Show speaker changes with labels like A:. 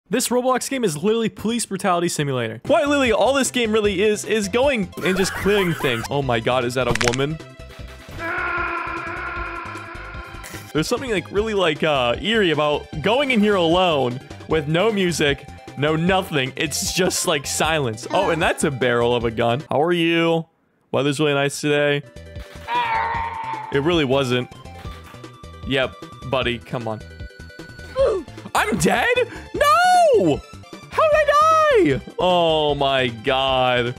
A: This Roblox game is literally police brutality simulator. Quite literally, all this game really is going and just clearing things. Oh my god, is that a woman? There's something like really like eerie about going in here alone with no music, no nothing. It's just like silence. Oh, and that's a barrel of a gun. How are you? Weather's really nice today. It really wasn't. Yep, buddy, come on. I'm dead? No! How did I die? Oh my god.